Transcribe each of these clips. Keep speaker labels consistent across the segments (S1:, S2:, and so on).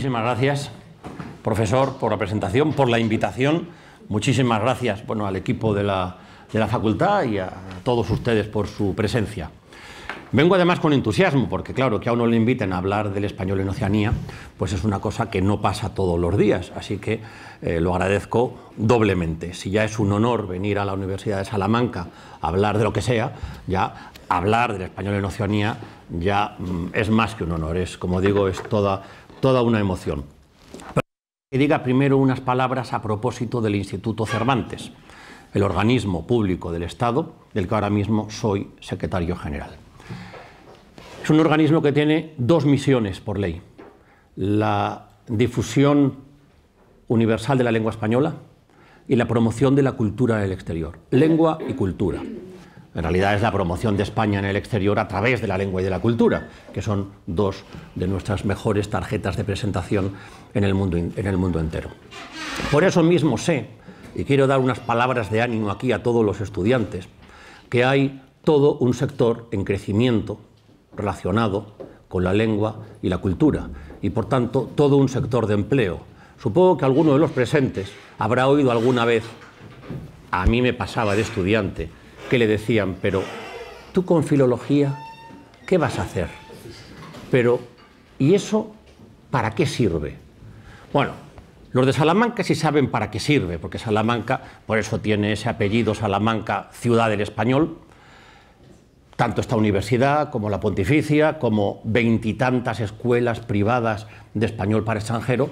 S1: muchísimas gracias, profesor, por la presentación, por la invitación. Muchísimas gracias, bueno, al equipo de la facultad y a todos ustedes por su presencia. Vengo además con entusiasmo, porque claro, que a uno le inviten a hablar del español en Oceanía, pues es una cosa que no pasa todos los días, así que lo agradezco doblemente. Si ya es un honor venir a la Universidad de Salamanca a hablar de lo que sea, ya hablar del español en Oceanía ya es más que un honor, es, como digo, es toda una emoción. Pero que diga primero unas palabras a propósito del Instituto Cervantes, el organismo público del Estado, del que ahora mismo soy secretario general. Es un organismo que tiene dos misiones por ley: la difusión universal de la lengua española y la promoción de la cultura en el exterior. Lengua y cultura. En realidad es la promoción de España en el exterior a través de la lengua y de la cultura, que son dos de nuestras mejores tarjetas de presentación en el mundo entero. Por eso mismo sé, y quiero dar unas palabras de ánimo aquí a todos los estudiantes, que hay todo un sector en crecimiento relacionado con la lengua y la cultura, y por tanto todo un sector de empleo. Supongo que alguno de los presentes habrá oído alguna vez, a mí me pasaba de estudiante, que le decían: pero tú con filología, ¿qué vas a hacer? Pero, ¿y eso para qué sirve? Bueno, los de Salamanca sí saben para qué sirve, porque Salamanca, por eso tiene ese apellido Salamanca, ciudad del español. Tanto esta universidad como la Pontificia, como veintitantas escuelas privadas de español para extranjeros,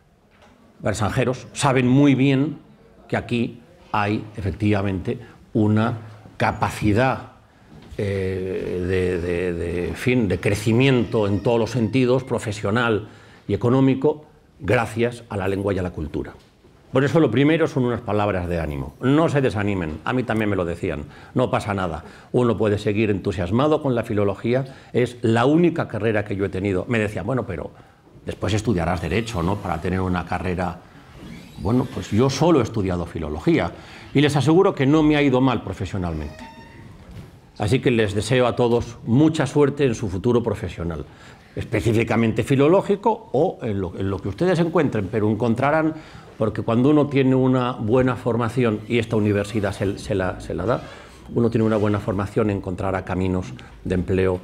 S1: saben muy bien que aquí hay efectivamente una capacidad de crecimiento en todos los sentidos, profesional y económico, gracias a la lengua y a la cultura. Por eso lo primero son unas palabras de ánimo. No se desanimen, a mí también me lo decían, no pasa nada. Uno puede seguir entusiasmado con la filología, es la única carrera que yo he tenido. Me decían: bueno, pero después estudiarás Derecho, ¿no?, para tener una carrera. Bueno, pues yo solo he estudiado filología y les aseguro que no me ha ido mal profesionalmente. Así que les deseo a todos mucha suerte en su futuro profesional, específicamente filológico o en lo que ustedes encuentren, pero encontrarán, porque cuando uno tiene una buena formación, y esta universidad se la da, uno tiene una buena formación, encontrará caminos de empleo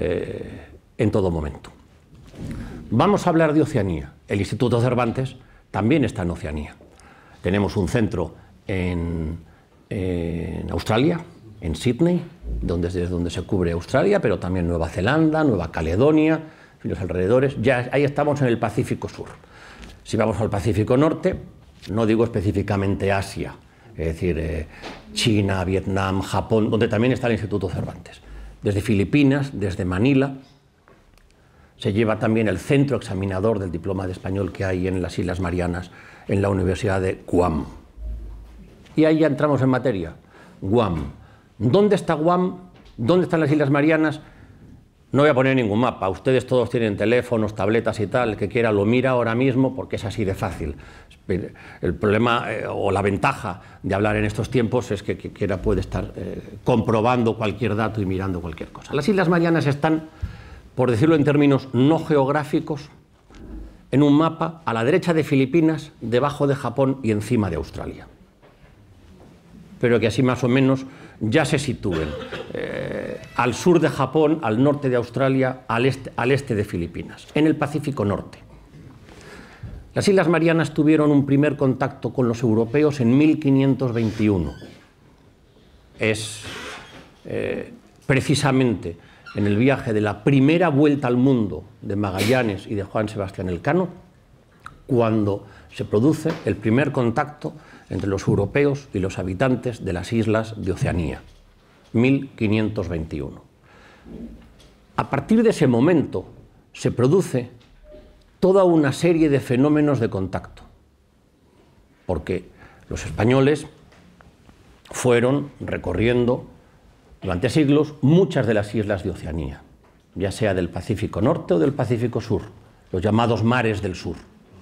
S1: en todo momento. Vamos a hablar de Oceanía. El Instituto Cervantes también está en Oceanía. Tenemos un centro en Australia, en Sydney, desde donde se cubre Australia, pero también Nueva Zelanda, Nueva Caledonia, y los alrededores. Ya ahí estamos en el Pacífico Sur. Si vamos al Pacífico Norte, no digo específicamente Asia, es decir, China, Vietnam, Japón, donde también está el Instituto Cervantes. Desde Filipinas, desde Manila, se lleva también el centro examinador del diploma de español que hay en las Islas Marianas, en la Universidad de Guam. Y ahí ya entramos en materia. Guam. ¿Dónde está Guam? ¿Dónde están las Islas Marianas? No voy a poner ningún mapa, ustedes todos tienen teléfonos, tabletas y tal, el que quiera lo mira ahora mismo porque es así de fácil. El problema o la ventaja de hablar en estos tiempos es que quiera puede estar comprobando cualquier dato y mirando cualquier cosa. Las Islas Marianas están, por decirlo en términos no geográficos, en un mapa a la derecha de Filipinas, debajo de Japón y encima de Australia. Pero que así más o menos ya se sitúen al sur de Japón, al norte de Australia, al este de Filipinas, en el Pacífico Norte. Las Islas Marianas tuvieron un primer contacto con los europeos en 1521. Es precisamente en el viaje de la primera vuelta al mundo de Magallanes y de Juan Sebastián Elcano cuando se produce el primer contacto entre los europeos y los habitantes de las islas de Oceanía, 1521. A partir de ese momento se produce toda una serie de fenómenos de contacto, porque los españoles fueron recorriendo durante siglos muchas de las islas de Oceanía, ya sea del Pacífico Norte o del Pacífico Sur, los llamados mares del sur.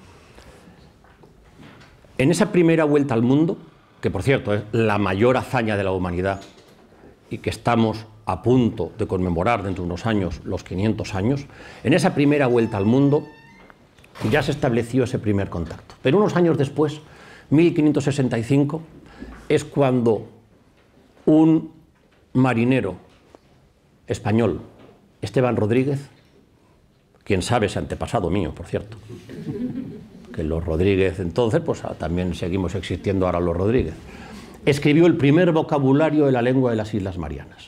S1: En esa primera vuelta al mundo, que por cierto es la mayor hazaña de la humanidad y que estamos a punto de conmemorar dentro de unos años los 500 años, en esa primera vuelta al mundo ya se estableció ese primer contacto. Pero unos años después, 1565, es cuando un marinero español, Esteban Rodríguez, quien sabe es antepasado mío, por cierto, que los Rodríguez entonces, pues también seguimos existiendo ahora los Rodríguez, escribió el primer vocabulario de la lengua de las Islas Marianas.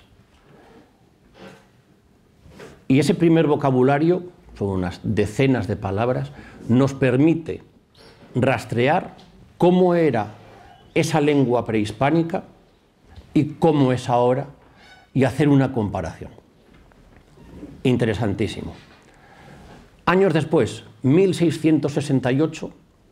S1: Y ese primer vocabulario, son unas decenas de palabras, nos permite rastrear cómo era esa lengua prehispánica y cómo es ahora, y hacer una comparación. Interesantísimo. Años después, 1668,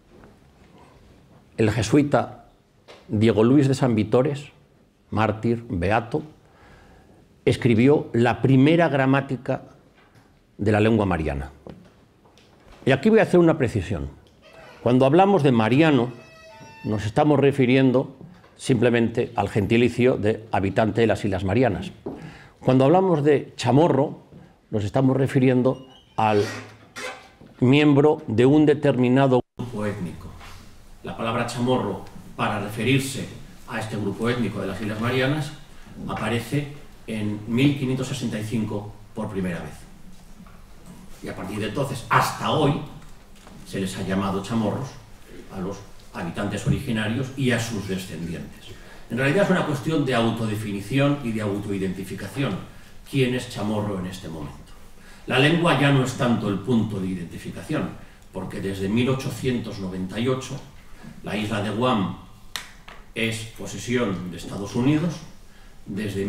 S1: el jesuita Diego Luis de San Vitores, mártir, beato, escribió la primera gramática de la lengua mariana. Y aquí voy a hacer una precisión. Cuando hablamos de mariano, nos estamos refiriendo simplemente al gentilicio de habitante de las Islas Marianas. Cuando hablamos de chamorro, nos estamos refiriendo al miembro de un determinado grupo étnico. La palabra chamorro, para referirse a este grupo étnico de las Islas Marianas, aparece en 1565 por primera vez. Y a partir de entonces, hasta hoy, se les ha llamado chamorros a los habitantes originarios y a sus descendientes. En realidad es una cuestión de autodefinición y de autoidentificación. ¿Quién es chamorro en este momento? La lengua ya no es tanto el punto de identificación, porque desde 1898 la isla de Guam es posesión de Estados Unidos. Desde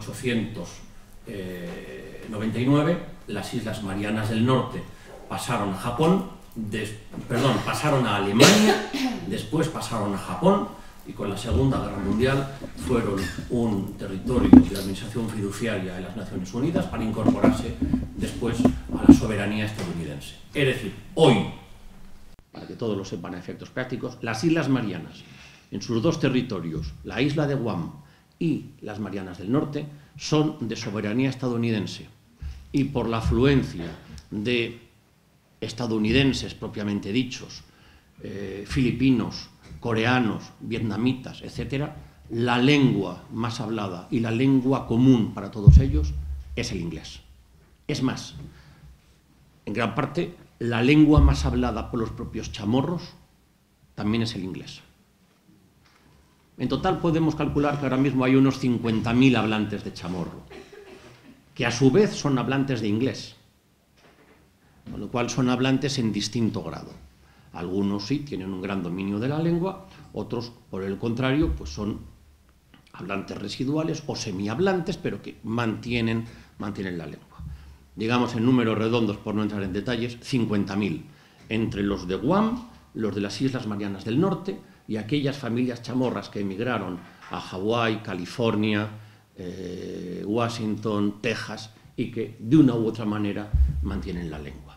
S1: 1899 las Islas Marianas del Norte pasaron a Japón, pasaron a Alemania, después pasaron a Japón, y con la Segunda Guerra Mundial fueron un territorio de administración fiduciaria de las Naciones Unidas para incorporarse después a la soberanía estadounidense. Es decir, hoy, para que todos lo sepan a efectos prácticos, las Islas Marianas, en sus dos territorios, la isla de Guam y las Marianas del Norte, son de soberanía estadounidense. Y por la afluencia de estadounidenses propiamente dichos, filipinos, coreanos, vietnamitas, etc., la lengua más hablada y la lengua común para todos ellos es el inglés. Es más, en gran parte, la lengua más hablada por los propios chamorros también es el inglés. En total podemos calcular que ahora mismo hay unos 50.000 hablantes de chamorro, que a su vez son hablantes de inglés, con lo cual son hablantes en distinto grado. Algunos sí tienen un gran dominio de la lengua, otros, por el contrario, pues son hablantes residuales o semihablantes, pero que mantienen la lengua. Digamos en números redondos, por no entrar en detalles, 50.000, entre los de Guam, los de las Islas Marianas del Norte y aquellas familias chamorras que emigraron a Hawái, California, Washington, Texas, y que de una u otra manera mantienen la lengua.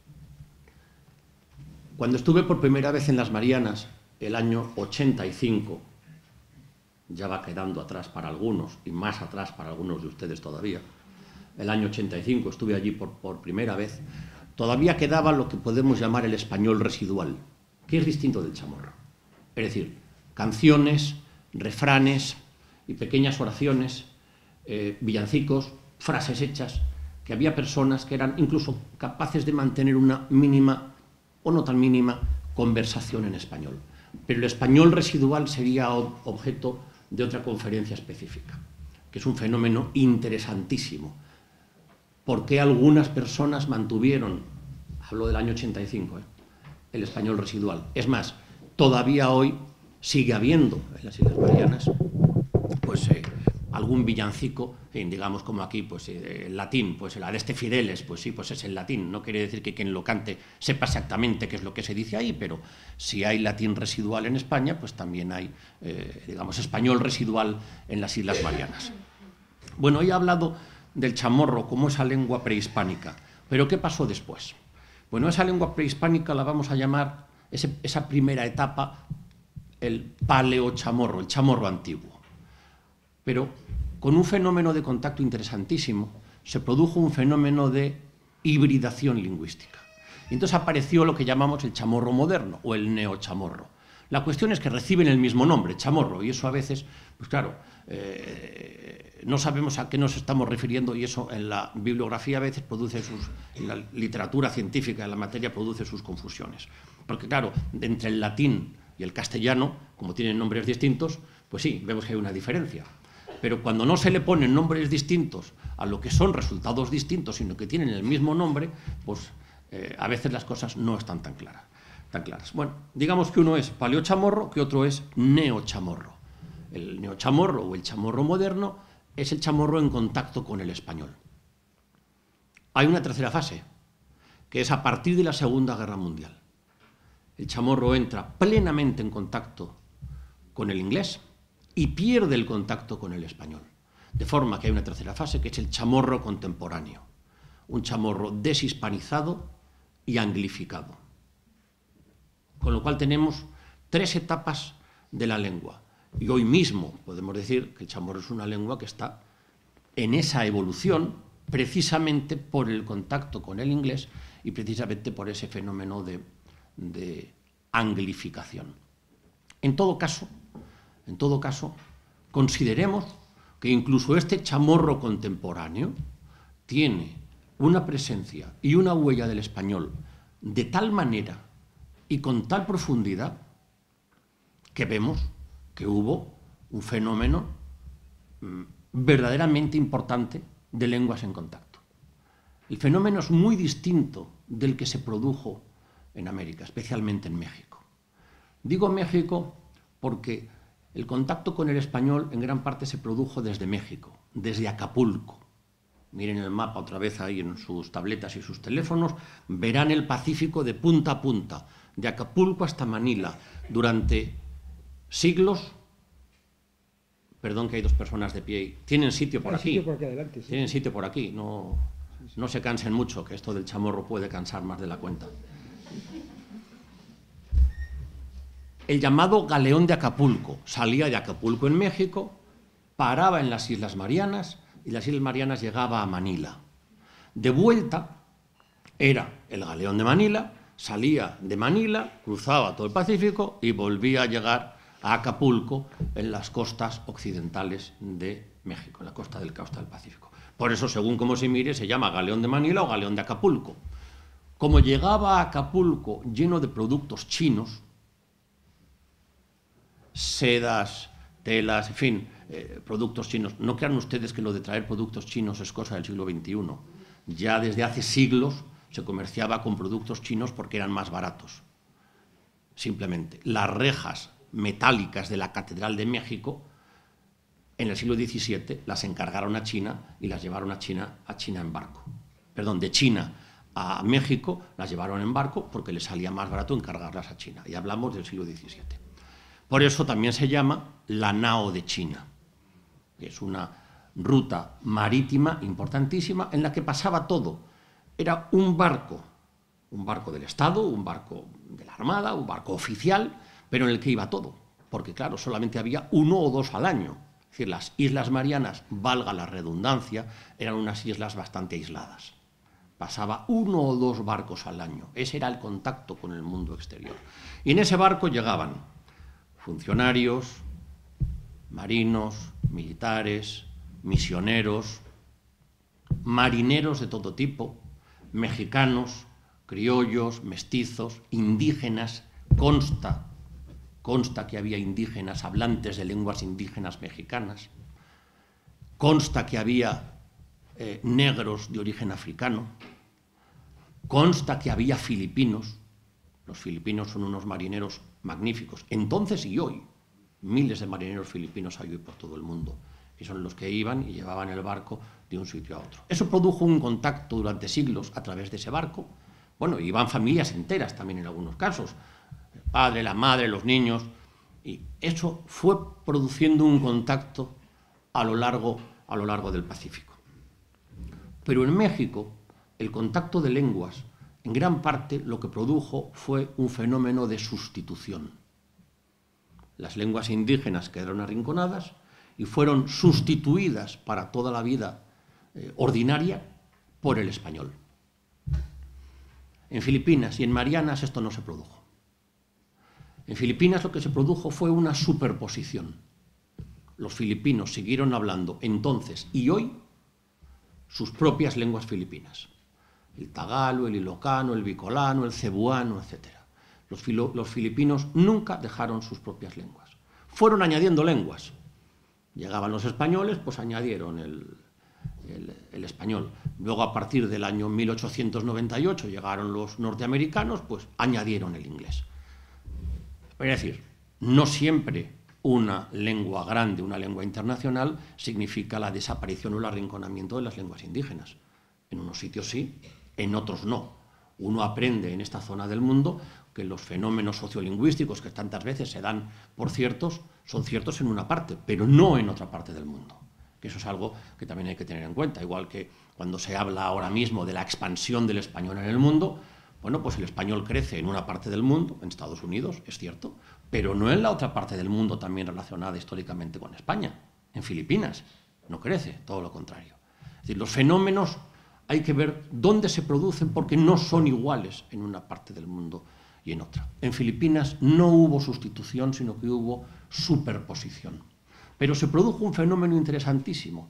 S1: Cuando estuve por primera vez en las Marianas, el año 85, ya va quedando atrás para algunos, y más atrás para algunos de ustedes todavía, el año 85 estuve allí por primera vez, todavía quedaba lo que podemos llamar el español residual, que es distinto del chamorro. Es decir, canciones, refranes y pequeñas oraciones, villancicos, frases hechas, que había personas que eran incluso capaces de mantener una mínima o no tan mínima conversación en español. Pero el español residual sería objeto de otra conferencia específica, que es un fenómeno interesantísimo. ¿Por qué algunas personas mantuvieron, hablo del año 85, el español residual? Es más, todavía hoy sigue habiendo en las Islas Marianas pues, algún villancico, digamos como aquí, pues el latín, pues el Adeste Fideles, pues sí, pues es el latín. No quiere decir que quien lo cante sepa exactamente qué es lo que se dice ahí, pero si hay latín residual en España, pues también hay, digamos, español residual en las Islas Marianas. Bueno, hoy he hablado del chamorro como esa lengua prehispánica, pero ¿qué pasó después? Bueno, esa lengua prehispánica la vamos a llamar, esa primera etapa, el paleochamorro, el chamorro antiguo. Pero con un fenómeno de contacto interesantísimo se produjo un fenómeno de hibridación lingüística. Y entonces apareció lo que llamamos el chamorro moderno o el neochamorro. La cuestión es que reciben el mismo nombre, chamorro, y eso a veces, pues claro, no sabemos a qué nos estamos refiriendo, y eso en la bibliografía a veces produce en la literatura científica, en la materia, produce sus confusiones. Porque claro, entre el latín y el castellano, como tienen nombres distintos, pues sí, vemos que hay una diferencia. Pero cuando no se le ponen nombres distintos a lo que son resultados distintos, sino que tienen el mismo nombre, pues a veces las cosas no están tan claras. Bueno, digamos que uno es paleochamorro, que otro es neochamorro. El neochamorro o el chamorro moderno es el chamorro en contacto con el español. Hay una tercera fase, que es a partir de la Segunda Guerra Mundial. El chamorro entra plenamente en contacto con el inglés y pierde el contacto con el español. De forma que hay una tercera fase, que es el chamorro contemporáneo. Un chamorro deshispanizado y anglificado. Con lo cual tenemos 3 etapas de la lengua. Y hoy mismo podemos decir que el chamorro es una lengua que está en esa evolución precisamente por el contacto con el inglés y precisamente por ese fenómeno de anglificación. En todo caso, consideremos que incluso este chamorro contemporáneo tiene una presencia y una huella del español de tal manera y con tal profundidad que vemos que hubo un fenómeno verdaderamente importante de lenguas en contacto. El fenómeno es muy distinto del que se produjo en América, especialmente en México. Digo México porque el contacto con el español en gran parte se produjo desde México, desde Acapulco. Miren el mapa otra vez ahí en sus tabletas y sus teléfonos, verán el Pacífico de punta a punta, de Acapulco hasta Manila, durante siglos. Perdón que hay 2 personas de pie. Tienen sitio por aquí.
S2: Adelante, sí.
S1: Tienen sitio por aquí. No se cansen mucho, que esto del chamorro puede cansar más de la cuenta. El llamado Galeón de Acapulco salía de Acapulco en México, paraba en las Islas Marianas y las Islas Marianas llegaba a Manila. De vuelta era el Galeón de Manila, salía de Manila, cruzaba todo el Pacífico y volvía a llegar a Acapulco en las costas occidentales de México, en la costa del Pacífico. Por eso, según como se mire, se llama Galeón de Manila o Galeón de Acapulco. Como llegaba a Acapulco lleno de productos chinos, sedas, telas, en fin, productos chinos. No crean ustedes que lo de traer productos chinos es cosa del siglo XXI. Ya desde hace siglos se comerciaba con productos chinos porque eran más baratos. Simplemente. Las rejas metálicas de la Catedral de México en el siglo XVII las encargaron a China y las llevaron a China en barco. Perdón, de China a México las llevaron en barco porque les salía más barato encargarlas a China. Y hablamos del siglo XVII. Por eso también se llama la Nao de China, que es una ruta marítima importantísima en la que pasaba todo. Era un barco del Estado, un barco de la Armada, un barco oficial, pero en el que iba todo, porque claro, solamente había 1 o 2 al año. Es decir, las Islas Marianas, valga la redundancia, eran unas islas bastante aisladas. Pasaba 1 o 2 barcos al año. Ese era el contacto con el mundo exterior. Y en ese barco llegaban funcionarios, marinos, militares, misioneros, marineros de todo tipo, mexicanos, criollos, mestizos, indígenas. Consta que había indígenas, hablantes de lenguas indígenas mexicanas. Consta que había negros de origen africano. Consta que había filipinos. Los filipinos son unos marineros magníficos, entonces y hoy. Miles de marineros filipinos hay hoy por todo el mundo, y son los que iban y llevaban el barco de un sitio a otro. Eso produjo un contacto durante siglos a través de ese barco. Bueno, iban familias enteras también en algunos casos, el padre, la madre, los niños, y eso fue produciendo un contacto a lo largo del Pacífico. Pero en México, el contacto de lenguas, en gran parte lo que produjo fue un fenómeno de sustitución. Las lenguas indígenas quedaron arrinconadas y fueron sustituidas para toda la vida ordinaria por el español. En Filipinas y en Marianas esto no se produjo. En Filipinas lo que se produjo fue una superposición. Los filipinos siguieron hablando entonces y hoy sus propias lenguas filipinas. El tagalo, el ilocano, el bicolano, el cebuano, etc. Los filipinos nunca dejaron sus propias lenguas. Fueron añadiendo lenguas. Llegaban los españoles, pues añadieron el español. Luego, a partir del año 1898, llegaron los norteamericanos, pues añadieron el inglés. Es decir, no siempre una lengua grande, una lengua internacional, significa la desaparición o el arrinconamiento de las lenguas indígenas. En unos sitios sí, en otros no. Uno aprende en esta zona del mundo que los fenómenos sociolingüísticos que tantas veces se dan por ciertos, son ciertos en una parte, pero no en otra parte del mundo. Que eso es algo que también hay que tener en cuenta. Igual que cuando se habla ahora mismo de la expansión del español en el mundo, bueno, pues el español crece en una parte del mundo, en Estados Unidos, es cierto, pero no en la otra parte del mundo también relacionada históricamente con España. En Filipinas no crece, todo lo contrario. Es decir, los fenómenos hay que ver dónde se producen porque no son iguales en una parte del mundo y en otra. En Filipinas no hubo sustitución, sino que hubo superposición. Pero se produjo un fenómeno interesantísimo,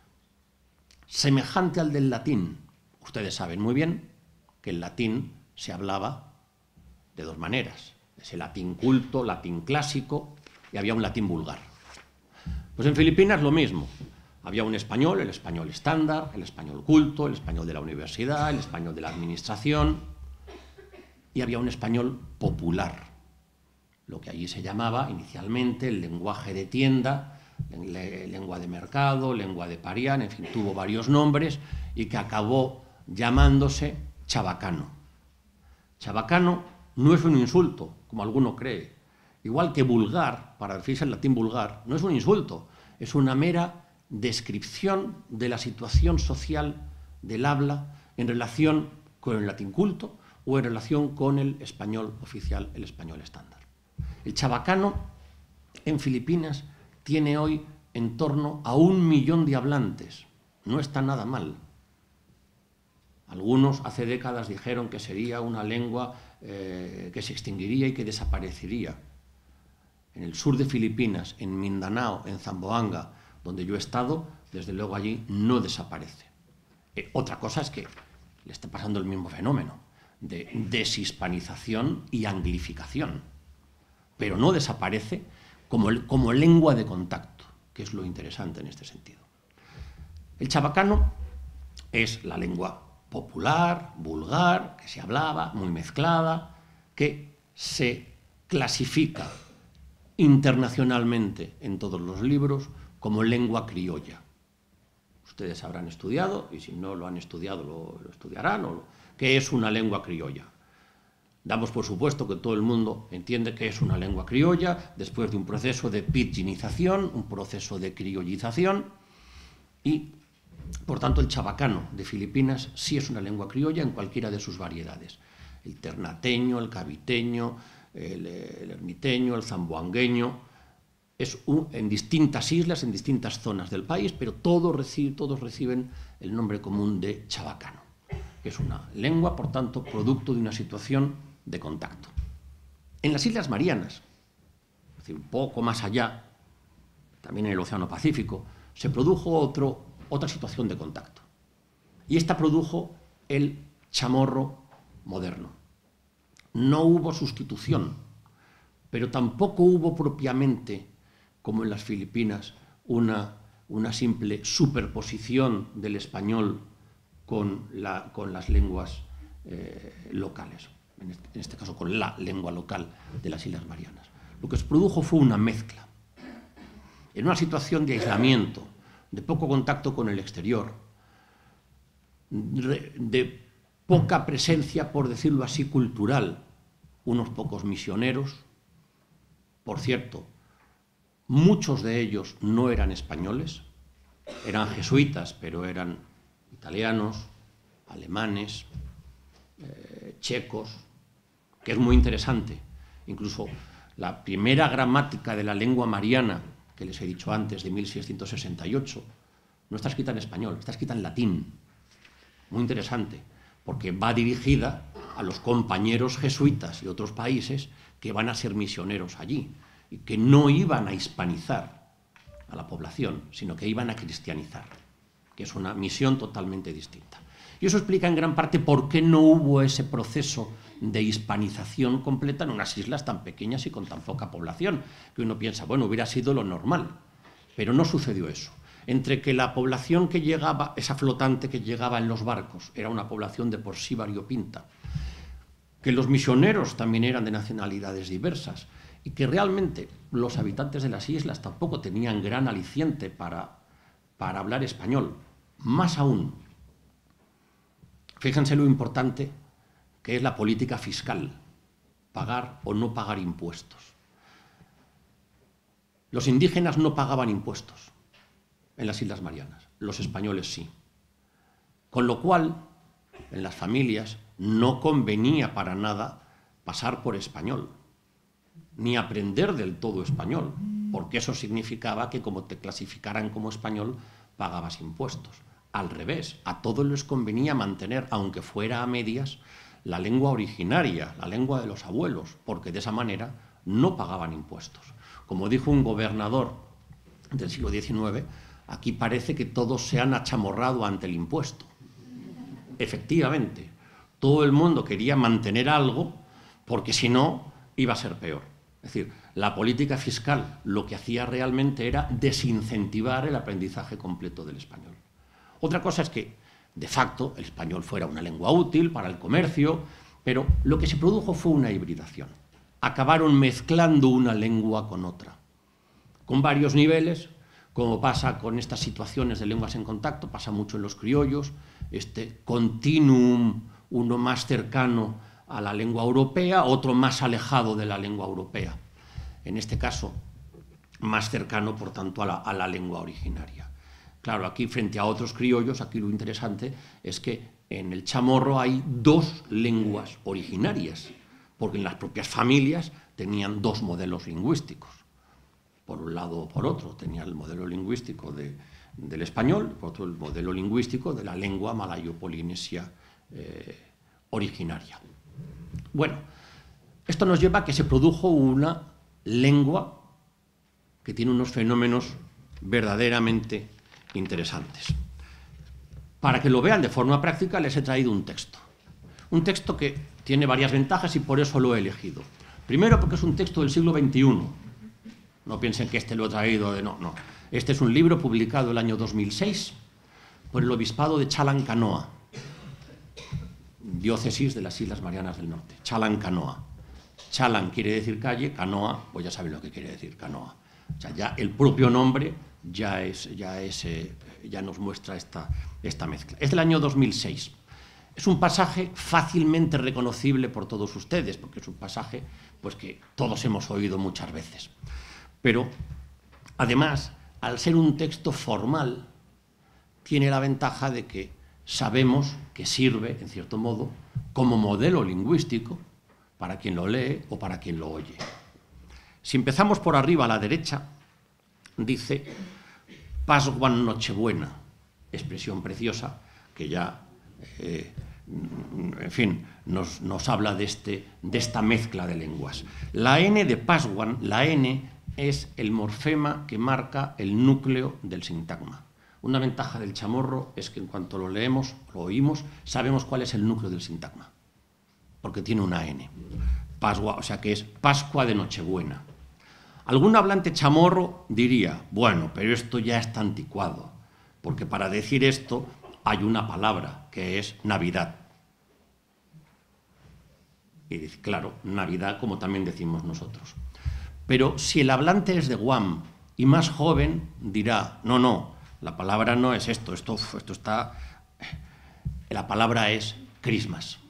S1: semejante al del latín. Ustedes saben muy bien que el latín se hablaba de dos maneras. Ese latín culto, latín clásico, y había un latín vulgar. Pues en Filipinas lo mismo. Había un español, el español estándar, el español culto, el español de la universidad, el español de la administración, y había un español popular, lo que allí se llamaba inicialmente el lenguaje de tienda, lengua de mercado, lengua de parián, en fin, tuvo varios nombres y que acabó llamándose chabacano. Chabacano no es un insulto, como alguno cree. Igual que vulgar, para referirse al latín vulgar, no es un insulto, es una mera descripción de la situación social del habla en relación con el latín culto o en relación con el español oficial, el español estándar. El chabacano en Filipinas tiene hoy en torno a 1 millón de hablantes. No está nada mal. Algunos hace décadas dijeron que sería una lengua que se extinguiría y que desaparecería. En el sur de Filipinas, en Mindanao, en Zamboanga, donde yo he estado, desde luego allí no desaparece. Otra cosa es que le está pasando el mismo fenómeno de deshispanización y anglificación, pero no desaparece como lengua de contacto, que es lo interesante en este sentido. El chabacano es la lengua popular, vulgar, que se hablaba, muy mezclada, que se clasifica internacionalmente en todos los libros como lengua criolla. Ustedes habrán estudiado, y si no lo han estudiado lo estudiarán, ¿qué es una lengua criolla? Damos por supuesto que todo el mundo entiende que es una lengua criolla después de un proceso de pidginización, un proceso de criollización, y por tanto el chabacano de Filipinas sí es una lengua criolla en cualquiera de sus variedades. El ternateño, el caviteño, el ermiteño, el zamboangueño, en distintas islas, en distintas zonas del país, pero todos reciben el nombre común de chabacano, que es una lengua, por tanto, producto de una situación de contacto. En las Islas Marianas, es decir, un poco más allá, también en el Océano Pacífico, se produjo otra situación de contacto. Y esta produjo el chamorro moderno. No hubo sustitución, pero tampoco hubo propiamente, como en las Filipinas, una simple superposición del español con las lenguas locales, en este caso con la lengua local de las Islas Marianas. Lo que se produjo fue una mezcla. En una situación de aislamiento, de poco contacto con el exterior, de poca presencia, por decirlo así, cultural, unos pocos misioneros. Por cierto, muchos de ellos no eran españoles, eran jesuitas, pero eran italianos, alemanes, checos, que es muy interesante. Incluso la primera gramática de la lengua mariana, que les he dicho antes, de 1668, no está escrita en español, está escrita en latín. Muy interesante, porque va dirigida a los compañeros jesuitas y otros países que van a ser misioneros allí y que no iban a hispanizar a la población, sino que iban a cristianizar, que es una misión totalmente distinta. Y eso explica en gran parte por qué no hubo ese proceso de hispanización completa en unas islas tan pequeñas y con tan poca población, que uno piensa, bueno, hubiera sido lo normal, pero no sucedió eso. Entre que la población que llegaba, esa flotante que llegaba en los barcos, era una población de por sí variopinta, que los misioneros también eran de nacionalidades diversas y que realmente los habitantes de las islas tampoco tenían gran aliciente para hablar español. Más aún, fíjense lo importante que es la política fiscal, pagar o no pagar impuestos. Los indígenas no pagaban impuestos en las Islas Marianas, los españoles sí. Con lo cual, en las familias no convenía para nada pasar por español, ni aprender del todo español, porque eso significaba que como te clasificaran como español, pagabas impuestos. Al revés, a todos les convenía mantener, aunque fuera a medias, la lengua originaria, la lengua de los abuelos, porque de esa manera no pagaban impuestos. Como dijo un gobernador del siglo XIX, aquí parece que todos se han achamorrado ante el impuesto. Efectivamente, todo el mundo quería mantener algo porque si no iba a ser peor. Es decir, la política fiscal lo que hacía realmente era desincentivar el aprendizaje completo del español. Otra cosa es que, de facto, el español fuera una lengua útil para el comercio, pero lo que se produjo fue una hibridación. Acabaron mezclando una lengua con otra, con varios niveles, como pasa con estas situaciones de lenguas en contacto, pasa mucho en los criollos, este continuum, uno más cercano a la lengua europea, otro más alejado de la lengua europea. En este caso, más cercano, por tanto, a la lengua originaria. Claro, aquí frente a otros criollos, aquí lo interesante es que en el chamorro hay dos lenguas originarias, porque en las propias familias tenían dos modelos lingüísticos. Por un lado o por otro, tenía el modelo lingüístico del español, por otro el modelo lingüístico de la lengua malayo-polinesia originaria. Bueno, esto nos lleva a que se produjo una lengua que tiene unos fenómenos verdaderamente interesantes. Para que lo vean de forma práctica les he traído un texto que tiene varias ventajas y por eso lo he elegido. Primero porque es un texto del siglo XXI. No piensen que este lo he traído de... No. Este es un libro publicado el año 2006 por el Obispado de Chalancanoa, diócesis de las Islas Marianas del Norte. Chalancanoa. Chalan quiere decir calle, canoa, pues ya saben lo que quiere decir canoa. O sea, ya el propio nombre ya nos muestra esta mezcla. Es del año 2006. Es un pasaje fácilmente reconocible por todos ustedes, porque es un pasaje pues, que todos hemos oído muchas veces. Pero, además, al ser un texto formal, tiene la ventaja de que sabemos que sirve, en cierto modo, como modelo lingüístico para quien lo lee o para quien lo oye. Si empezamos por arriba a la derecha, dice Pasguan Nochebuena, expresión preciosa que ya, en fin, nos habla de esta mezcla de lenguas. La N de Pasguan, la N es el morfema que marca el núcleo del sintagma. Una ventaja del chamorro es que en cuanto lo leemos, lo oímos, sabemos cuál es el núcleo del sintagma, porque tiene una N. Pasgua, o sea que es Pascua de Nochebuena. Algún hablante chamorro diría, bueno, pero esto ya está anticuado, porque para decir esto hay una palabra que es Navidad. Y dice, claro, Navidad como también decimos nosotros. Pero si el hablante es de Guam y más joven, dirá, no, la palabra no es esto está... La palabra es Christmas.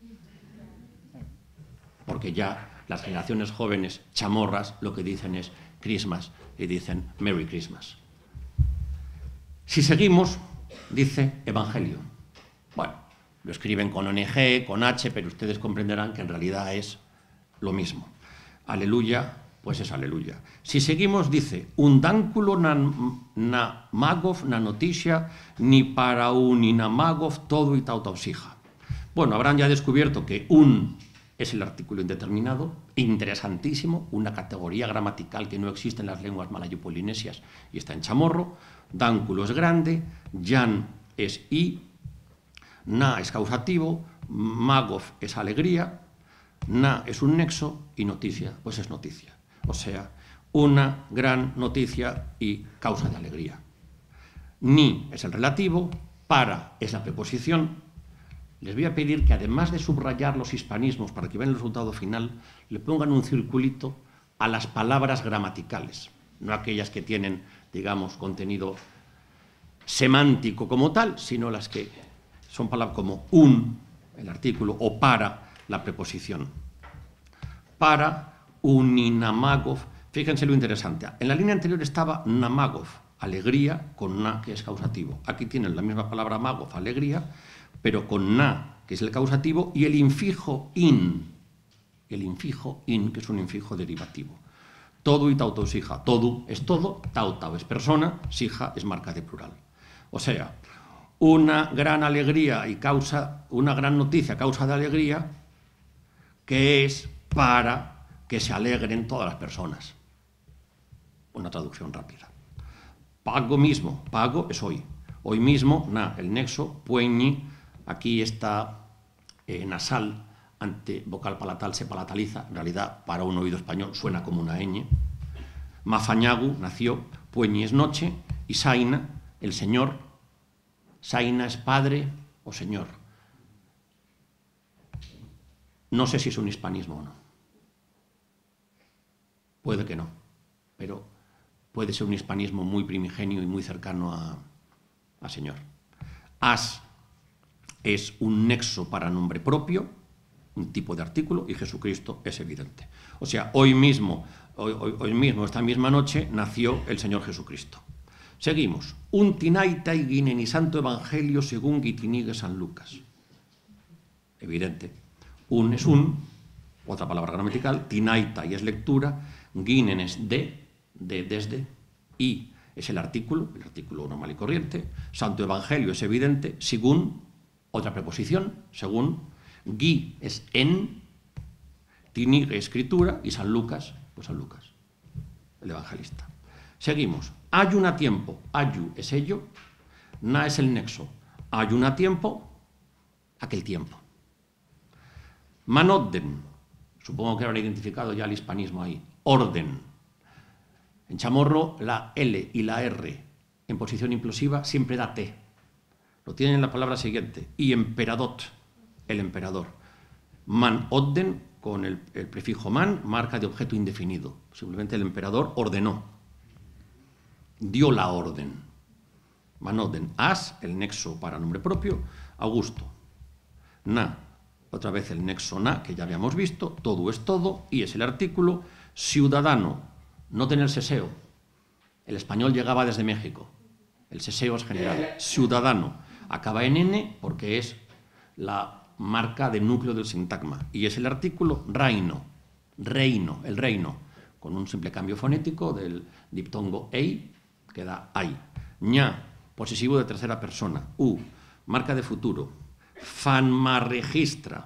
S1: Porque ya las generaciones jóvenes chamorras lo que dicen es Christmas y dicen Merry Christmas. Si seguimos, dice Evangelio. Bueno, lo escriben con ONG, con H, pero ustedes comprenderán que en realidad es lo mismo. Aleluya, pues es aleluya. Si seguimos, dice, undánculo na magov na noticia, ni para un inamagov todo y tautausija. Bueno, habrán ya descubierto que un es el artículo indeterminado, interesantísimo, una categoría gramatical que no existe en las lenguas malayo-polinesias y está en chamorro. Dánculo es grande, yan es i, na es causativo, magov es alegría, na es un nexo y noticia, pues es noticia. O sea, una gran noticia y causa de alegría. Ni es el relativo, para es la preposición. Les voy a pedir que, además de subrayar los hispanismos para que vean el resultado final, le pongan un circulito a las palabras gramaticales, no aquellas que tienen, digamos, contenido semántico como tal, sino las que son palabras como un, el artículo, o para, la preposición. Para, uninamagov. Fíjense lo interesante. En la línea anterior estaba namagov, alegría, con na, que es causativo. Aquí tienen la misma palabra magov, alegría, pero con na, que es el causativo, y el infijo in, que es un infijo derivativo. Todo y tautau sija. Todo es todo, tautau es persona, sija es marca de plural. O sea, una gran alegría y causa, una gran noticia, causa de alegría, que es para que se alegren todas las personas. Una traducción rápida. Pago mismo, pago es hoy. Hoy mismo, na, el nexo, pueñi. Aquí está nasal ante vocal palatal, se palataliza. En realidad, para un oído español suena como una ñ. Mafañagu nació, pueñi es noche, y saina, el señor. Saina es padre o señor. No sé si es un hispanismo o no. Puede que no, pero puede ser un hispanismo muy primigenio y muy cercano a señor. As es un nexo para nombre propio, un tipo de artículo, y Jesucristo es evidente. O sea, hoy mismo, esta misma noche, nació el Señor Jesucristo. Seguimos. Un tinaita y guinen y santo evangelio según Guitinigue San Lucas. Evidente. Un es un, otra palabra gramatical, tinaita y es lectura, guinen es de desde, y es el artículo normal y corriente, santo evangelio es evidente, según, otra preposición, según, gui es en, tinigue escritura, y San Lucas, pues San Lucas, el evangelista. Seguimos. Ayuna tiempo, ayu es ello, na es el nexo, ayuna tiempo, aquel tiempo. Manodden, supongo que habrán identificado ya el hispanismo ahí, orden. En chamorro la L y la R en posición implosiva siempre da T. Lo tienen en la palabra siguiente. Y emperadot, el emperador. Man odden, con el prefijo man, marca de objeto indefinido. Simplemente el emperador ordenó. Dio la orden. Manodden. As, el nexo para nombre propio. Augusto. Na, otra vez el nexo na, que ya habíamos visto. Todo es todo. Y es el artículo. Ciudadano. No tener seseo. El español llegaba desde México. El seseo es general. Ciudadano. Acaba en N porque es la marca de núcleo del sintagma. Y es el artículo reino. Reino, el reino. Con un simple cambio fonético del diptongo ei, queda ai. Ña, posesivo de tercera persona. U, marca de futuro. Fanma registra.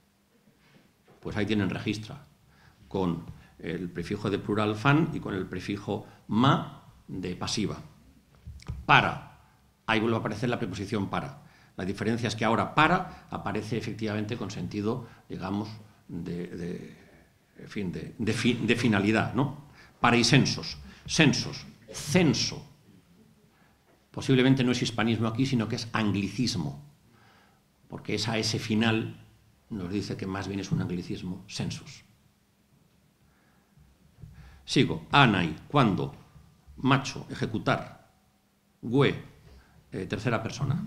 S1: Pues ahí tienen registra. Con el prefijo de plural fan y con el prefijo ma de pasiva. Para. Ahí vuelve a aparecer la preposición para. La diferencia es que ahora para aparece efectivamente con sentido, digamos, de finalidad, ¿no? Para y censos. Censos. Censo. Posiblemente no es hispanismo aquí, sino que es anglicismo. Porque esa S final nos dice que más bien es un anglicismo. Census. Sigo. Anai, cuando, macho, ejecutar. Gue, tercera persona.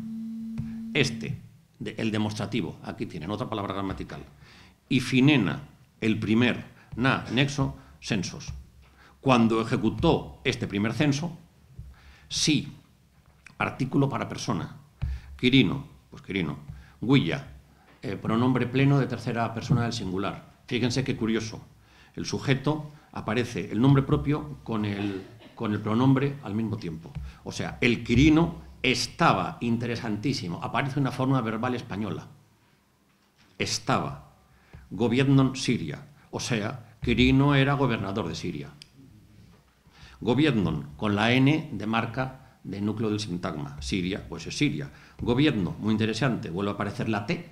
S1: El demostrativo, aquí tienen otra palabra gramatical. Y finena, el primer, na, nexo, censos. Cuando ejecutó este primer censo, sí, artículo para persona. Quirino, pues Quirino. Guilla, pronombre pleno de tercera persona del singular. Fíjense qué curioso. El sujeto aparece el nombre propio con el pronombre al mismo tiempo. O sea, el Quirino estaba, interesantísimo, aparece una forma verbal española. estaba, gobiernon Siria, o sea, Quirino era gobernador de Siria. Gobiernon, con la N de marca de núcleo del sintagma. Siria, pues es Siria. Gobierno, muy interesante, vuelve a aparecer la T.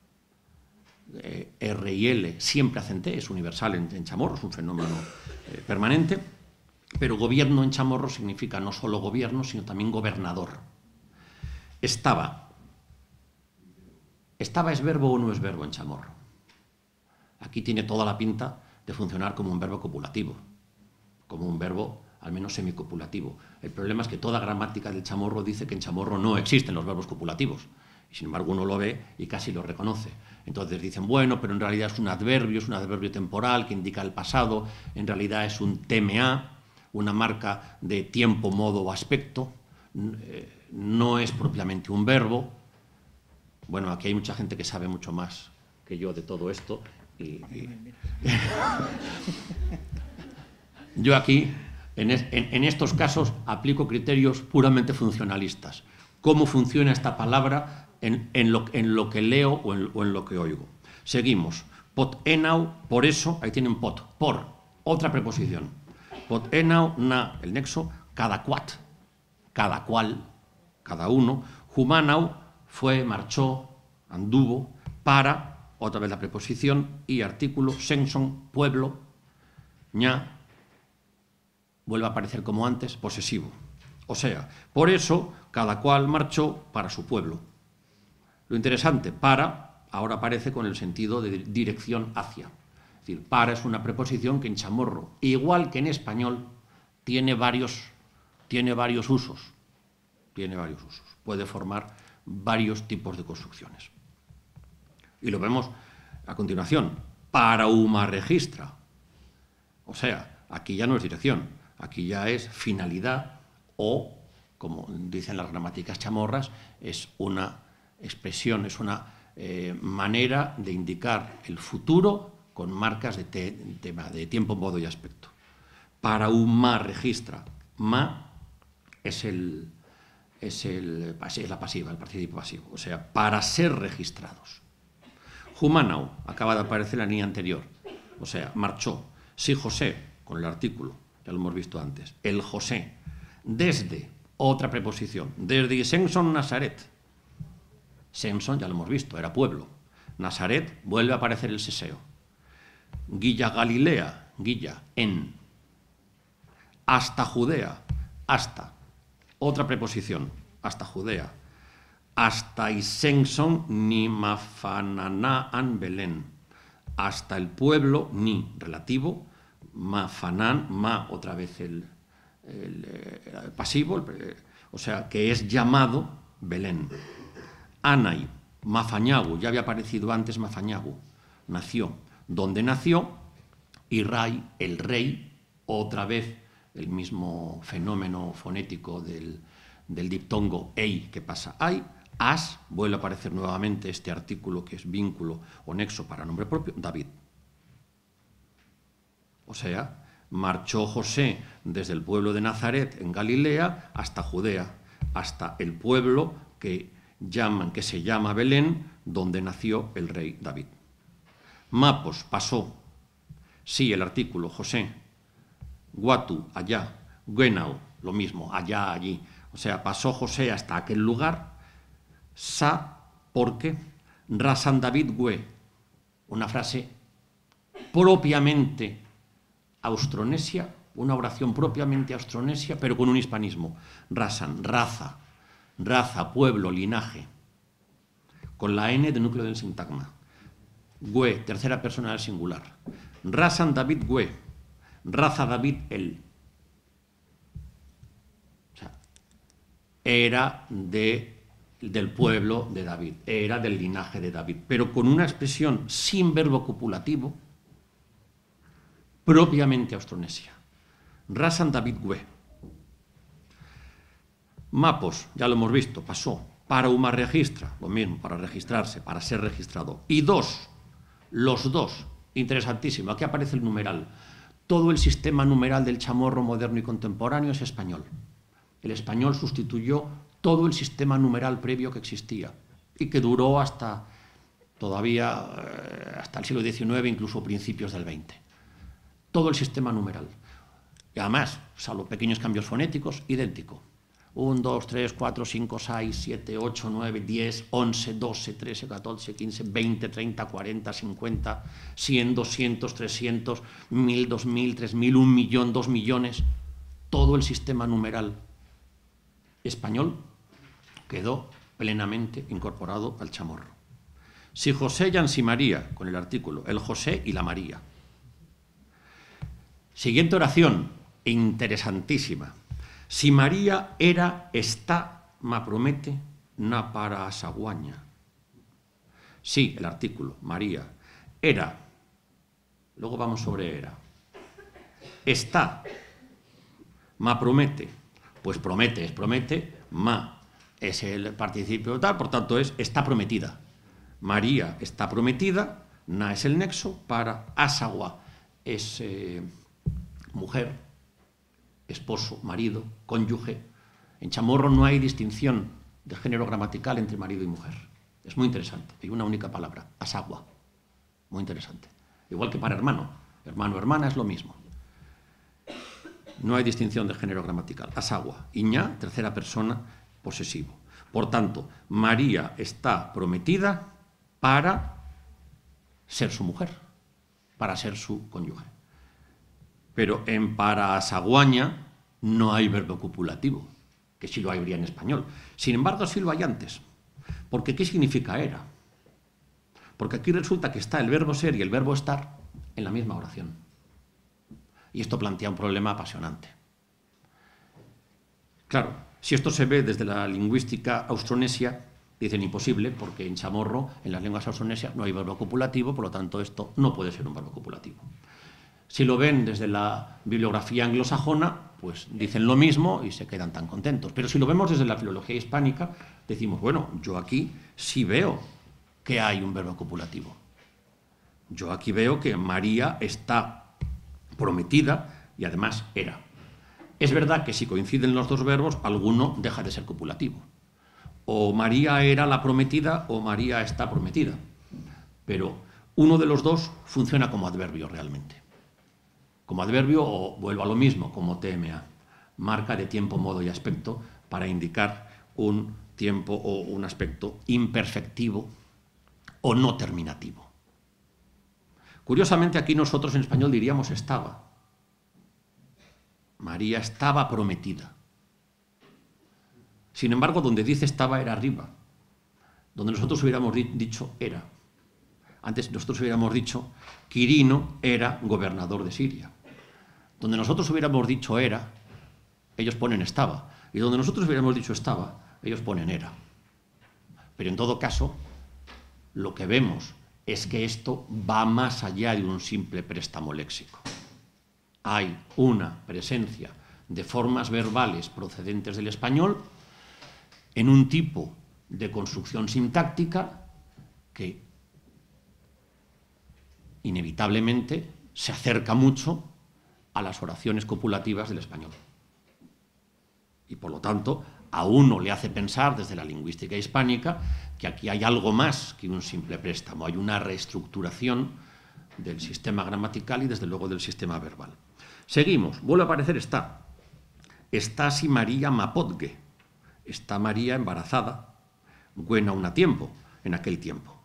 S1: R y L siempre hacen T, es universal en chamorro, es un fenómeno permanente, pero gobierno en chamorro significa no solo gobierno, sino también gobernador. Estaba. ¿Estaba es verbo o no es verbo en chamorro? Aquí tiene toda la pinta de funcionar como un verbo copulativo, como un verbo al menos semicopulativo. El problema es que toda gramática del chamorro dice que en chamorro no existen los verbos copulativos. Y sin embargo uno lo ve y casi lo reconoce. Entonces dicen, bueno, pero en realidad es un adverbio temporal que indica el pasado, en realidad es un TMA, una marca de tiempo, modo o aspecto, no es propiamente un verbo. Bueno, aquí hay mucha gente que sabe mucho más que yo de todo esto. Yo aquí, en estos casos, aplico criterios puramente funcionalistas. ¿Cómo funciona esta palabra en lo que leo o en lo que oigo? Seguimos. Pot enau, por eso, ahí tienen pot, por, otra preposición. Pot enau, na, el nexo, cada cuat, cada cual, cada uno. Humanau, fue, marchó, anduvo, para, otra vez la preposición, y artículo, senson, pueblo, ña, vuelve a aparecer como antes, posesivo. O sea, por eso, cada cual marchó para su pueblo. Lo interesante, para, ahora aparece con el sentido de dirección hacia. Es decir, para es una preposición que en chamorro, igual que en español, tiene varios usos. Puede formar varios tipos de construcciones. Y lo vemos a continuación. Para uma registra. O sea, aquí ya no es dirección, aquí ya es finalidad o, como dicen las gramáticas chamorras, es una expresión, es una manera de indicar el futuro con marcas de tiempo, modo y aspecto. Para uma registra. Ma es la pasiva, el participio pasivo. O sea, para ser registrados. Humanau, acaba de aparecer la línea anterior. O sea, marchó. Si José, con el artículo, ya lo hemos visto antes. El José. Desde, otra preposición. Desde Senson, Nazaret. Senson, ya lo hemos visto, era pueblo. Nazaret, vuelve a aparecer el seseo. Guilla Galilea, Guilla, en. Hasta Judea, hasta. Otra preposición, hasta Judea. Hasta Isenson ni Mafananán Belén. Hasta el pueblo, ni, relativo, Mafanán, ma, otra vez el pasivo, o sea, que es llamado Belén. Anai, Mafañagu, ya había aparecido antes Mafañagu, nació. ¿Dónde nació? Y Rai, el rey, otra vez el mismo fenómeno fonético del diptongo ei, que pasa ai, as, vuelve a aparecer nuevamente este artículo que es vínculo o nexo para nombre propio, David. O sea, marchó José desde el pueblo de Nazaret en Galilea hasta Judea, hasta el pueblo que se llama Belén, donde nació el rey David. Mapos, pasó. Sí, el artículo, José. Guatu, allá. Guenau, lo mismo, allá, allí. O sea, pasó José hasta aquel lugar. Sa, porque. Rasan David Gue, una frase propiamente austronesia, una oración propiamente austronesia, pero con un hispanismo. Rasan, raza, pueblo, linaje, con la N de núcleo del sintagma. Gue, tercera persona del singular. Rasan David Gue, raza David él. O sea, era del pueblo de David, era del linaje de David, pero con una expresión sin verbo copulativo, propiamente austronesia. Rasan David Gue. Mapos, ya lo hemos visto, pasó. Para uma registra, lo mismo, para registrarse, para ser registrado. Y dos, los dos, interesantísimo, aquí aparece el numeral. Todo el sistema numeral del chamorro moderno y contemporáneo es español. El español sustituyó todo el sistema numeral previo que existía y que duró hasta todavía hasta el siglo XIX, incluso principios del XX. Todo el sistema numeral. Y además, salvo pequeños cambios fonéticos, idéntico. 1, 2, 3, 4, 5, 6, 7, 8, 9, 10, 11, 12, 13, 14, 15, 20, 30, 40, 50, 100, 200, 300, 1000, 2000, 3000, 1 millón, 2 millones. Todo el sistema numeral español quedó plenamente incorporado al chamorro. Si José y Ansi María, con el artículo, el José y la María. Siguiente oración, interesantísima. Si María era, está, ma promete, na para asaguaña. Sí, el artículo, María, era, luego vamos sobre era. Está, ma promete, pues promete es promete, ma es el participio tal, por tanto es está prometida. María está prometida, na es el nexo, para asagua es mujer, esposo, marido, cónyuge. En chamorro no hay distinción de género gramatical entre marido y mujer. Es muy interesante. Hay una única palabra, asagua. Muy interesante. Igual que para hermano. Hermano, hermana es lo mismo. No hay distinción de género gramatical. Asagua. Iñá, tercera persona, posesivo. Por tanto, María está prometida para ser su mujer, para ser su cónyuge. Pero en para asaguaña no hay verbo copulativo, que sí lo habría en español. Sin embargo, sí lo hay antes. Porque ¿qué significa era? Porque aquí resulta que está el verbo ser y el verbo estar en la misma oración. Y esto plantea un problema apasionante. Claro, si esto se ve desde la lingüística austronesia, dicen imposible, porque en chamorro, en las lenguas austronesias, no hay verbo copulativo, por lo tanto esto no puede ser un verbo copulativo. Si lo ven desde la bibliografía anglosajona, pues dicen lo mismo y se quedan tan contentos. Pero si lo vemos desde la filología hispánica, decimos, bueno, yo aquí sí veo que hay un verbo copulativo. Yo aquí veo que María está prometida y además era. Es verdad que si coinciden los dos verbos, alguno deja de ser copulativo. O María era la prometida o María está prometida. Pero uno de los dos funciona como adverbio realmente. Como adverbio, o vuelvo a lo mismo, como TMA, marca de tiempo, modo y aspecto, para indicar un tiempo o un aspecto imperfectivo o no terminativo. Curiosamente, aquí nosotros en español diríamos estaba. María estaba prometida. Sin embargo, donde dice estaba era arriba. Donde nosotros hubiéramos dicho era. Antes nosotros hubiéramos dicho Quirino era gobernador de Siria. Donde nosotros hubiéramos dicho era, ellos ponen estaba. Y donde nosotros hubiéramos dicho estaba, ellos ponen era. Pero en todo caso, lo que vemos es que esto va más allá de un simple préstamo léxico. Hay una presencia de formas verbales procedentes del español en un tipo de construcción sintáctica que inevitablemente se acerca mucho a las oraciones copulativas del español. Y por lo tanto, a uno le hace pensar desde la lingüística hispánica que aquí hay algo más que un simple préstamo, hay una reestructuración del sistema gramatical y desde luego del sistema verbal. Seguimos, vuelve a aparecer está. Está si María mapodgue. Está María embarazada, buena un tiempo, en aquel tiempo.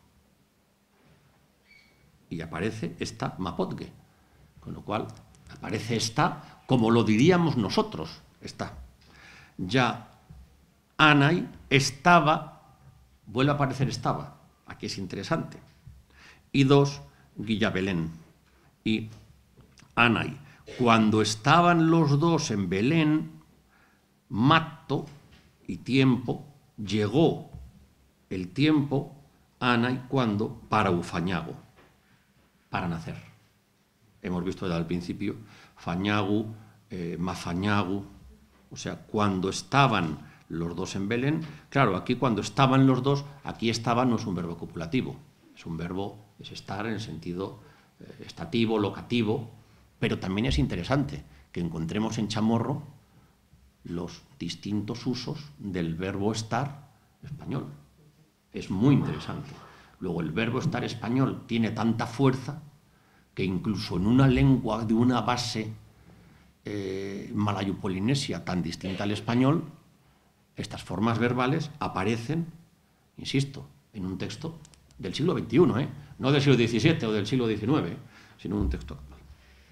S1: Y aparece está mapodgue, con lo cual aparece está como lo diríamos nosotros, está. Ya Anay estaba, vuelve a aparecer estaba, aquí es interesante. Y dos, Guilla Belén. Y Anay, cuando estaban los dos en Belén, mato y tiempo, llegó el tiempo, Anay, cuando para ufañago, para nacer. Hemos visto al principio, fañagu, mafañagu, o sea, cuando estaban los dos en Belén. Claro, aquí cuando estaban los dos, aquí estaba no es un verbo copulativo, es un verbo, es estar en el sentido estativo, locativo, pero también es interesante que encontremos en chamorro los distintos usos del verbo estar español. Es muy interesante Luego el verbo estar español tiene tanta fuerza que incluso en una lengua de una base malayo-polinesia tan distinta al español, estas formas verbales aparecen, insisto, en un texto del siglo XXI, no del siglo XVII o del siglo XIX, sino en un texto actual.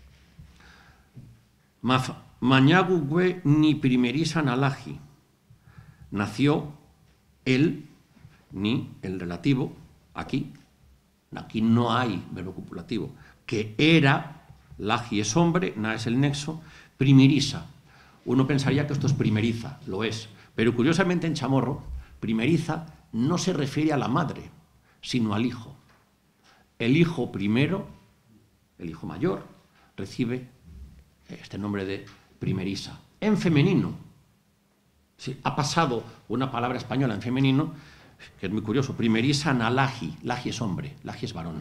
S1: Mañagugüe ni primerisa nalaji. Nació él, ni el relativo, aquí no hay verbo copulativo, que era, laji es hombre, na es el nexo, primerisa. Uno pensaría que esto es primeriza, lo es, pero curiosamente en chamorro, primeriza no se refiere a la madre, sino al hijo. El hijo primero, el hijo mayor, recibe este nombre de primerisa. En femenino, sí, ha pasado una palabra española en femenino, que es muy curioso, primerisa nalaji, laji es hombre, laji es varón.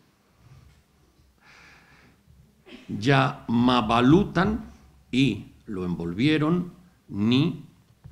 S1: Ya mabalutan, y lo envolvieron, ni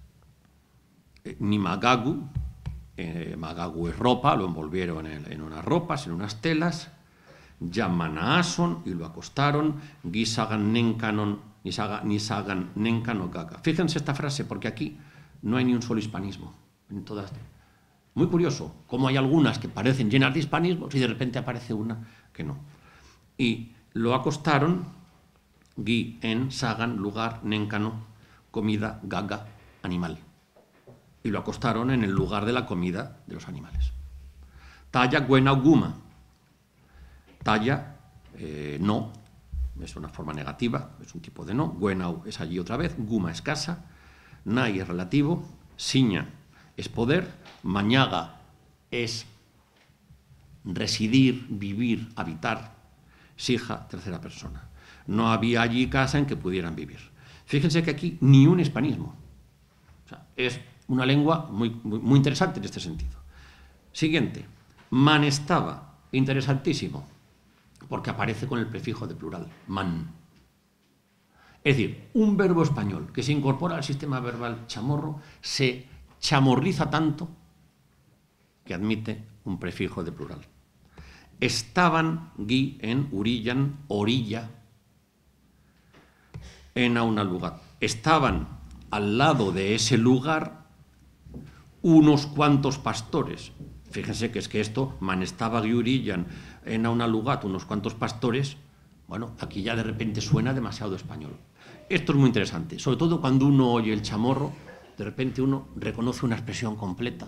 S1: magagu, magagu es ropa, lo envolvieron en unas ropas, en unas telas, ya manaason, y lo acostaron, gisagan nenkanon, nisagan nenkano gaga. Fíjense esta frase, porque aquí no hay ni un solo hispanismo, en todas. Muy curioso, como hay algunas que parecen llenas de hispanismos y de repente aparece una que no. Y lo acostaron, gi en sagan, lugar, nenkano, comida, gaga, animal. Y lo acostaron en el lugar de la comida de los animales. Talla buena guma. Talla, no, es una forma negativa, es un tipo de no. Buenau es allí otra vez, guma es casa, nai es relativo, siña es poder, mañaga es residir, vivir, habitar, sija, tercera persona. No había allí casa en que pudieran vivir. Fíjense que aquí ni un hispanismo. O sea, es una lengua muy interesante en este sentido. Siguiente, manestaba, interesantísimo, porque aparece con el prefijo de plural, man. Es decir, un verbo español que se incorpora al sistema verbal chamorro se chamorriza tanto que admite un prefijo de plural. Estaban, gui, en, urillan, orilla, en a una lugar. Estaban al lado de ese lugar unos cuantos pastores. Fíjense que es que esto, manestaba, gui, urillan, en a una lugar, unos cuantos pastores, bueno, aquí ya de repente suena demasiado español. Esto es muy interesante, sobre todo cuando uno oye el chamorro, de repente uno reconoce una expresión completa.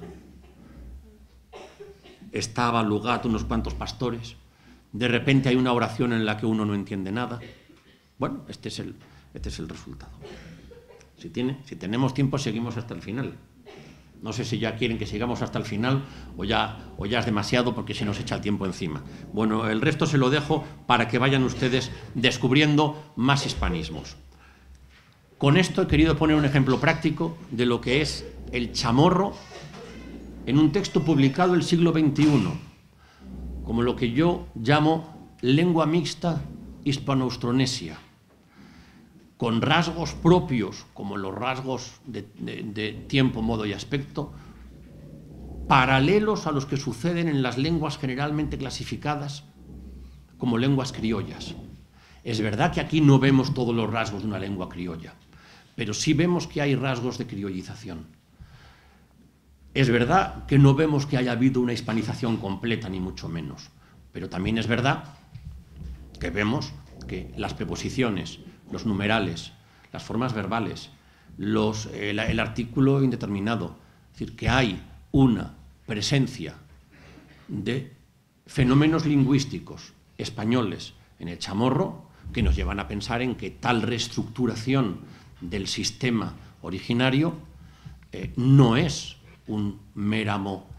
S1: Estaba lugar unos cuantos pastores, de repente hay una oración en la que uno no entiende nada. Bueno, este es el resultado. Si tenemos tiempo, seguimos hasta el final. No sé si ya quieren que sigamos hasta el final o ya es demasiado porque se nos echa el tiempo encima. Bueno, el resto se lo dejo para que vayan ustedes descubriendo más hispanismos. Con esto he querido poner un ejemplo práctico de lo que es el chamorro en un texto publicado el siglo XXI, como lo que yo llamo lengua mixta hispano-austronesia, con rasgos propios, como los rasgos de tiempo, modo y aspecto, paralelos a los que suceden en las lenguas generalmente clasificadas como lenguas criollas. Es verdad que aquí no vemos todos los rasgos de una lengua criolla, pero sí vemos que hay rasgos de criollización. Es verdad que no vemos que haya habido una hispanización completa, ni mucho menos, pero también es verdad que vemos que las preposiciones, los numerales, las formas verbales, el artículo indeterminado, es decir, que hay una presencia de fenómenos lingüísticos españoles en el chamorro que nos llevan a pensar en que tal reestructuración del sistema originario no es una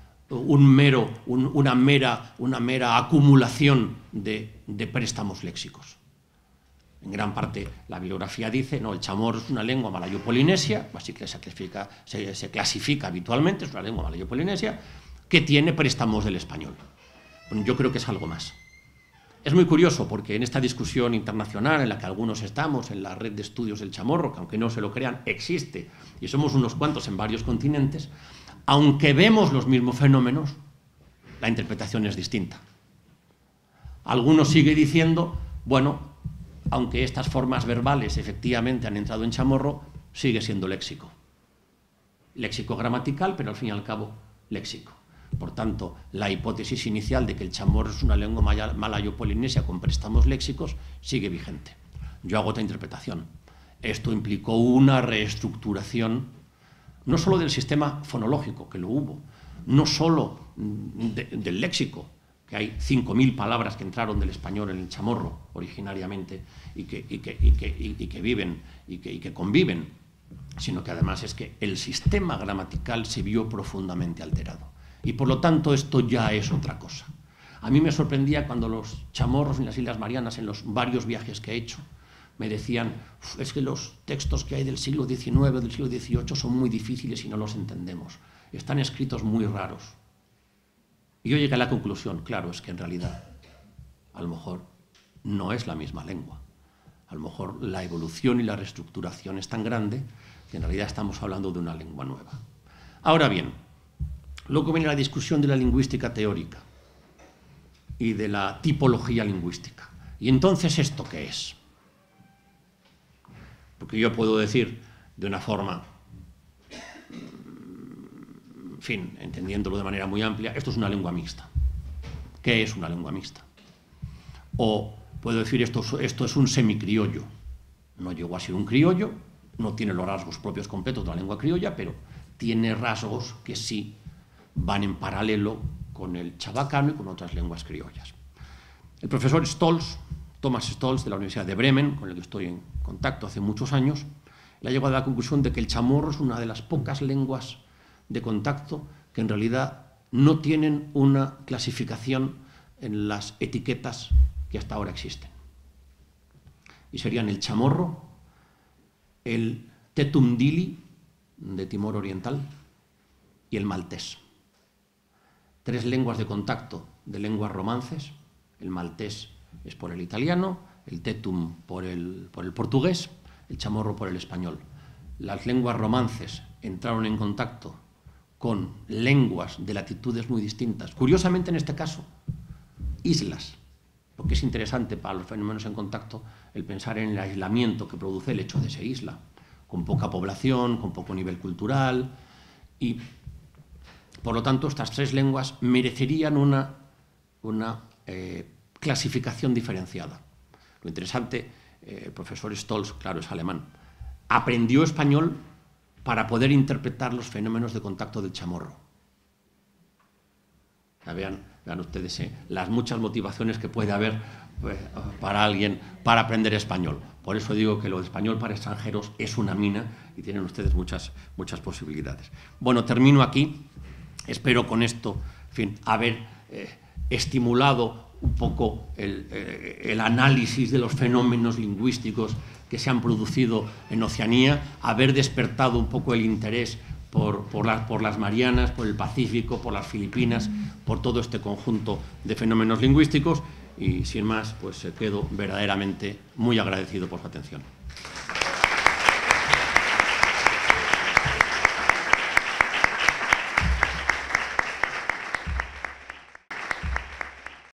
S1: mera acumulación de préstamos léxicos. En gran parte la bibliografía dice, no, el chamorro es una lengua malayo-polinesia, así que se clasifica habitualmente, es una lengua malayo-polinesia, que tiene préstamos del español. Bueno, yo creo que es algo más. Es muy curioso porque en esta discusión internacional en la que algunos estamos, en la red de estudios del chamorro, que aunque no se lo crean, existe, y somos unos cuantos en varios continentes, aunque vemos los mismos fenómenos, la interpretación es distinta. Algunos siguen diciendo, bueno, aunque estas formas verbales efectivamente han entrado en chamorro, sigue siendo léxico. Léxico gramatical, pero al fin y al cabo léxico. Por tanto, la hipótesis inicial de que el chamorro es una lengua malayo-polinesia con préstamos léxicos sigue vigente. Yo hago otra interpretación. Esto implicó una reestructuración, no solo del sistema fonológico, que lo hubo, no solo del léxico, que hay 5.000 palabras que entraron del español en el chamorro originariamente y que viven y que conviven, sino que además es que el sistema gramatical se vio profundamente alterado. Y por lo tanto esto ya es otra cosa. A mí me sorprendía cuando los chamorros en las Islas Marianas, en los varios viajes que he hecho, me decían, es que los textos que hay del siglo XIX o del siglo XVIII son muy difíciles y no los entendemos. Están escritos muy raros. Y yo llegué a la conclusión, claro, es que en realidad a lo mejor no es la misma lengua. A lo mejor la evolución y la reestructuración es tan grande que en realidad estamos hablando de una lengua nueva. Ahora bien, luego viene la discusión de la lingüística teórica y de la tipología lingüística. ¿Y entonces esto qué es? Porque yo puedo decir de una forma, en fin, entendiéndolo de manera muy amplia, esto es una lengua mixta. ¿Qué es una lengua mixta? O puedo decir esto es un semicriollo. No llegó a ser un criollo, no tiene los rasgos propios completos de la lengua criolla, pero tiene rasgos que sí van en paralelo con el chabacano y con otras lenguas criollas. El profesor Stolz, Thomas Stolz, de la Universidad de Bremen, con el que estoy en contacto hace muchos años, le ha llegado a la conclusión de que el chamorro es una de las pocas lenguas de contacto que en realidad no tienen una clasificación en las etiquetas que hasta ahora existen. Y serían el chamorro, el tetum dili, de Timor Oriental, y el maltés. 3 lenguas de contacto de lenguas romances. El maltés es por el italiano, el tetum por el portugués, el chamorro por el español. Las lenguas romances entraron en contacto con lenguas de latitudes muy distintas. Curiosamente, en este caso, islas, porque es interesante para los fenómenos en contacto el pensar en el aislamiento que produce el hecho de ser isla, con poca población, con poco nivel cultural, y por lo tanto estas 3 lenguas merecerían una clasificación diferenciada. Lo interesante, el profesor Stolz, claro, es alemán, aprendió español para poder interpretar los fenómenos de contacto del chamorro. Ya vean ustedes las muchas motivaciones que puede haber para alguien para aprender español. Por eso digo que lo de español para extranjeros es una mina y tienen ustedes muchas posibilidades. Bueno, termino aquí. Espero con esto, en fin, haber estimulado un poco el análisis de los fenómenos lingüísticos que se han producido en Oceanía, haber despertado un poco el interés por las Marianas, por el Pacífico, por las Filipinas, por todo este conjunto de fenómenos lingüísticos y sin más, pues quedo verdaderamente muy agradecido por su atención.